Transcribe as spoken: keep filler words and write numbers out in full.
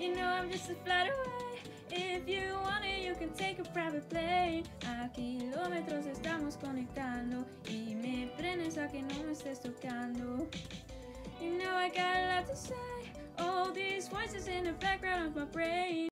You know I'm just a flight away. If you want it, you can take a private plane. A kilómetros estamos conectando y me prendes a que no me estés tocando. You know I got a lot to say. All these voices in the background of my brain.